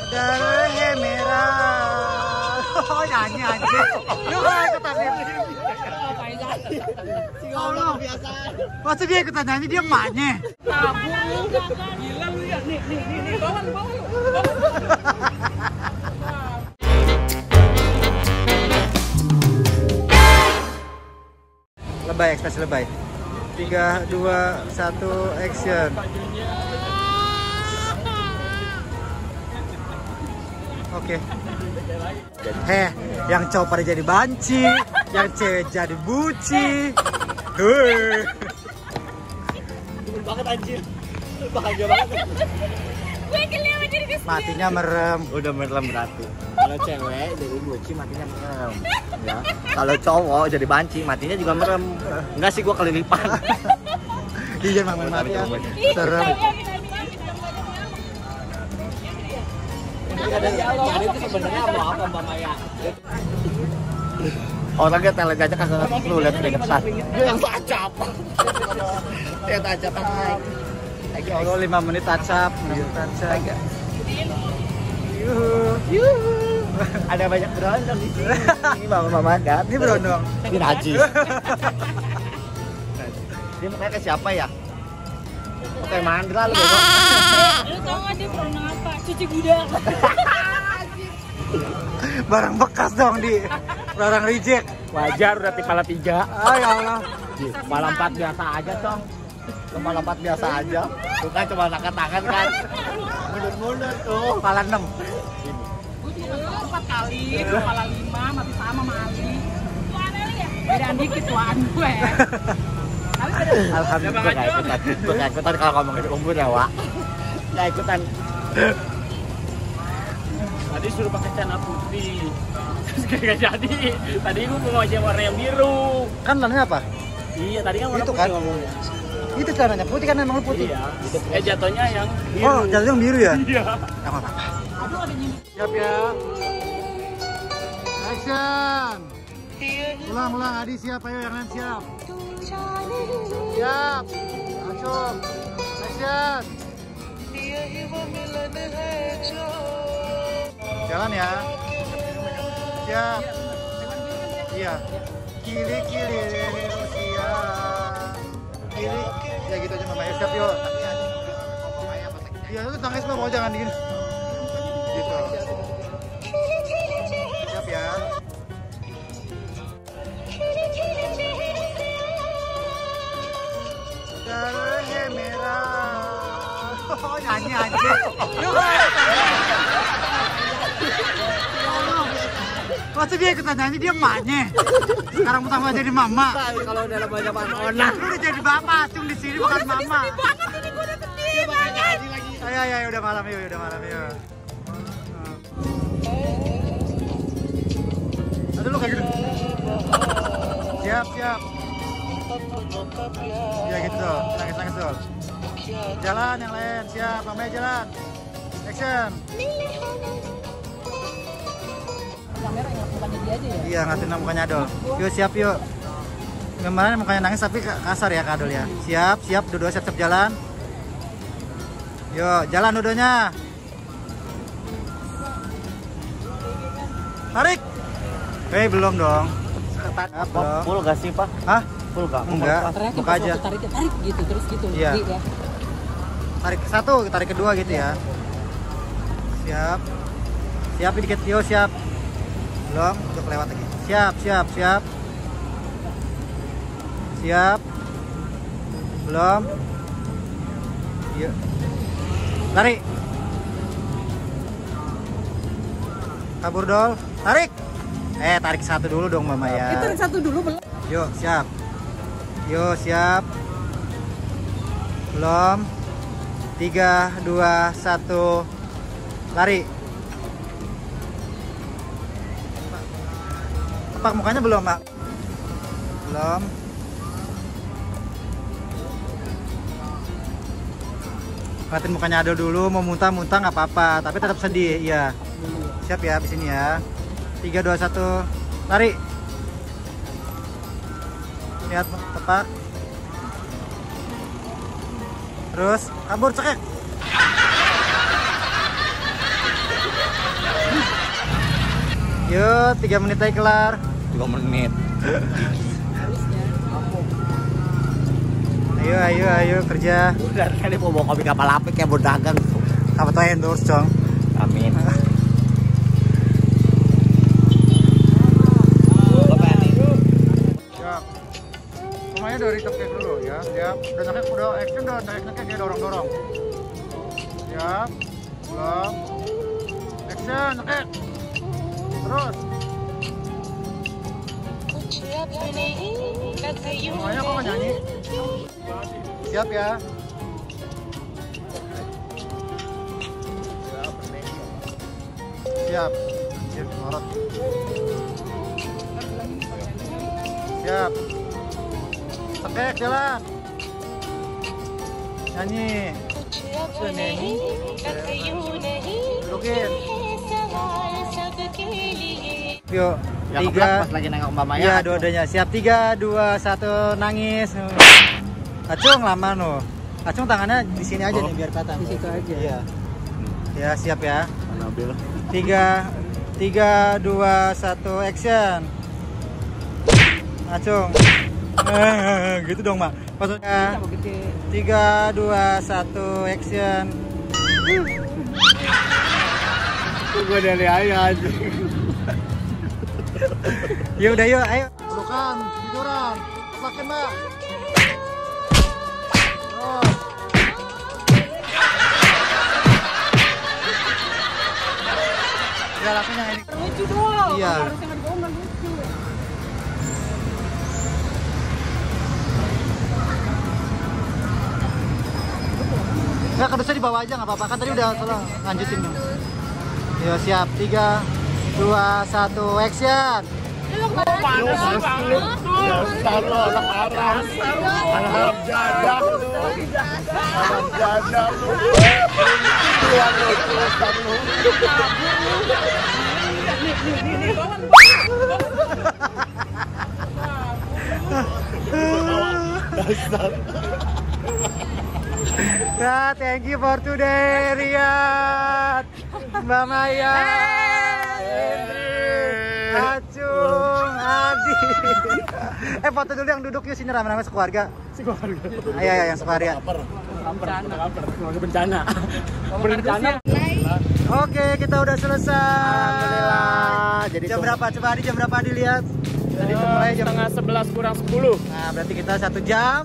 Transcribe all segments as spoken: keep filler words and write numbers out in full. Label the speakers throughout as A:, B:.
A: Darahnya merah. Oh nyanyi aja. Lu kan ikutan nyanyi. Allah biasa. Masa dia ikutan nyanyi dia emaknya.
B: Kabur lu. Gila lu ya. Nih nih nih nih bawa bawa.
A: Lebay, ekspresi lebay. tiga, dua, satu, action. Oke. Heh, yang cowok pada jadi banci, yang cewek jadi buci. Hei.
C: Banget anjir. Bahagia banget.
B: Gue kelihatan jadi kesini.
A: Matinya merem.
C: Udah merem berarti. Kalau cewek jadi buci matinya merem. Ya. Kalau cowok jadi banci matinya juga merem. Enggak sih gua kelilipan.
A: Iya memang mati ya. Serem.
C: Ini ada dialog. Ini itu sebenarnya mau apa Mbak Maya? Orangnya teleg aja kagak ngerti lu lihat keringetan. Dia yang tacap. Dia tacap lagi.
A: Allah lima menit tacap, menit tacap. Yuhu.
C: Yuhu. Ada banyak berondong di sini. Ini Mama Mama kan.
A: Ini berondong.
C: Ini Najis. Dia mukanya ke siapa ya? Oke, Mandra lu bego.
B: Lu tau gak dia berondong apa? Cuci gudang.
A: Barang bekas dong di barang reject.
C: Wajar udah kepala tiga.
A: Ah ya Allah.
C: Kepala empat biasa aja, Cong. Kepala empat biasa aja. Tuh kan cuma angkat tangan kan. Mundur-mundur tuh.
A: Kepala enam.
B: Gue juga empat kali, kepala lima, masih sama sama Ali. Tuan Ali ya? Bedaan dikit tuan gue. Tapi beda.
C: Alhamdulillah gak ikutan. Gue gak ikutan kalau ngomongin umur ya, Wak. Gak ikutan.
D: Tadi suruh pakai celana putih, terus gak jadi. Tadi gue mau aja warna yang biru.
A: Kan warnanya apa?
D: Iya, tadi kan warna
A: Itu
D: putih
A: kan?
D: ngomongnya.
A: Itu celananya putih kan emang putih.
D: Iya. Eh jatuhnya yang biru.
A: Oh, jalur yang biru ya?
D: Iya.
A: Enggak apa-apa.
B: Aduh ada nyindir.
A: Siap ya. Action. Ulang, ulang. Adi siap, ayo yang lain siap. Siap. Langsung. Action. Jalan ya. Siap. Iya. Kiri kiri Rusia. Kiri. Ya gitu aja Mama. Siap yuk. Iya itu tangis mau jangan digini. Gitu. Siap ya. Darahnya merah. Oh nyanyi aja. Yuk. Masa dia ikutan nyanyi dia emaknya. Sekarang pertama jadi mama.
C: Kalau udah banyak onak.
A: Lu udah jadi bapak, cung di sini bukan mama.
B: Banget ini gue udah sedih banget.
A: Ayo ayo ayo, udah malam yuk, udah malam yuk. Aduh lu kayak gitu. Siap siap. Ya gitu, nangis nangis dulu. Jalan yang lain, siap, mamanya jalan. Action.
B: Kamera ingat mukanya dia aja ya?
A: Iya ngatin mukanya Adol. Yuk siap yuk. Kemarin mukanya nangis tapi kasar ya Kak Adol ya. Siap siap, dua-dua siap-siap jalan. Yuk jalan dua-duanya. Tarik. Eh belum dong.
C: Apa? Full gak sih, Pak?
A: Hah?
C: Full gak?
A: Enggak.
B: Teriakin
A: Buka
B: pas
A: aja.
B: waktu tarik, tarik gitu, terus gitu.
A: Iya.
B: Gitu ya.
A: Tarik satu, tarik kedua gitu ya. Siap. Siap dikit yuk siap. Belum, untuk lewat lagi. Siap, siap, siap. Siap. Belum. Yuk. Lari. Kabur dol. Tarik. Eh, tarik satu dulu dong Mama ya.
B: Itu tarik satu dulu belum?
A: Yuk, siap. Yuk, siap. Belum. Tiga, dua, satu. Lari. Tepak mukanya belum, Mak? Belum. Ngatin mukanya Adol dulu, mau muntah-muntah nggak apa-apa, tapi tetap sedih, iya. Siap ya, abis ini ya. tiga, dua, satu, lari. Lihat, tepak. Terus, kabur, cekek. tiga menit aja kelar.
C: Dua menit.
A: Ayo, ayo, ayo kerja.
C: Udah kali mau bawa kopi kapal api kayak mau dagang.
A: Apa tuh endorse, Cong?
C: Amin.
A: Siap. Semuanya dari top cake dulu ya. Siap. Udah nakek, udah action, udah naik nakek ya dorong-dorong. Siap. Belum. Action, nakek. Terus. Semuanya kok nggak nyanyi? Siap ya. Siap. Siap, ngorot. Siap. Tekek jalan. Nyanyi. Dudukin. Yuk.
C: Ya,
A: Tiga.
C: pas lagi nengok Mbak Maya.
A: Iya, dua-duanya. Siap. Tiga, dua, satu, nangis. Acung lama no. Acung tangannya di sini aja
C: Oh.
A: nih biar kelihatan.
B: Di situ aja.
A: Iya. Ya, siap ya.
C: Nabil.
A: Tiga, tiga, dua, satu, action. Acung. Eh, gitu dong, Mak. Maksudnya. Tiga, dua, satu, action.
C: Gue dari ayah aja.
A: Ya udah yuk, ayo. Bukan, tiduran. Makin, Mbak. Terus. Ya langsung yang ini.
B: Lucu dong.
A: Iya.
B: Harusnya nggak dibawa nggak lucu.
A: Nggak, kedusnya di bawah aja nggak apa-apa. Kan tadi udah tolong lanjutin. Yo siap, tiga, dua, satu, action.
D: Panas sih banget.
C: Dasar lo anak Arab. Anak jadah lo. Anak jadah lo. Tuhan lo, Tuhan lo. Dasar.
A: Ya, thank you for today, Riyad, Mbak Maya, Hendri, Acung, Adi. Eh, foto dulu yang duduk yuk sini rame-rame sekeluarga.
D: Sekeluarga.
A: Ayo, ayo, yang sekeluarga.
D: Bencana. Keluarga bencana. Bencana.
A: Oke, kita udah selesai.
C: Alhamdulillah. Jadi
A: Jam
C: tuh-
A: berapa? Coba Adi, jam berapa Adi lihat? Tadi
D: Eh,
A: mulai jam.
D: setengah sebelas kurang sepuluh.
A: Nah, berarti kita satu jam.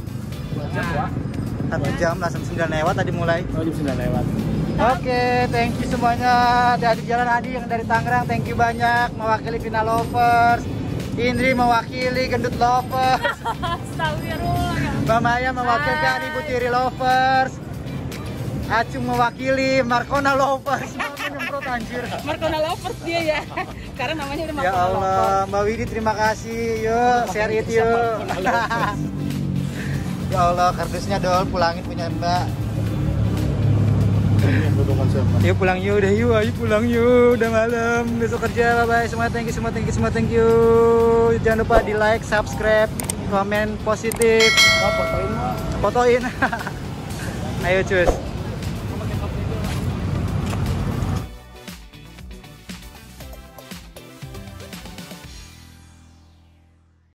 A: Satu jam langsung sembilan lewat tadi mulai.
D: Oh, jam sembilan lewat.
A: Oke, thank you semuanya. Dari Jalan Adi yang dari Tangerang, thank you banyak. Mewakili Vina Lovers. Indri mewakili Gendut Lovers.
B: Astagfirullah.
A: Mbak Maya mewakilkan Ibu Tiri Lovers. Acung mewakili Markona Lovers. Nyemprot anjir.
B: Markona Lovers dia ya. Karena namanya udah
A: Ya
B: Markona Lovers.
A: Allah, Mbak Widi terima kasih. Yuk, share it yuk. Ya Allah, kardusnya dol, pulangin punya Mbak. Yuk pulang yuk, udah yuk, ayo pulang yuk, udah malam, besok kerja, bye bye, semua thank you, semua thank you, semua thank you. Jangan lupa di like, subscribe, komen positif,
D: Oh, fotoin mah.
A: fotoin. Ayo cus.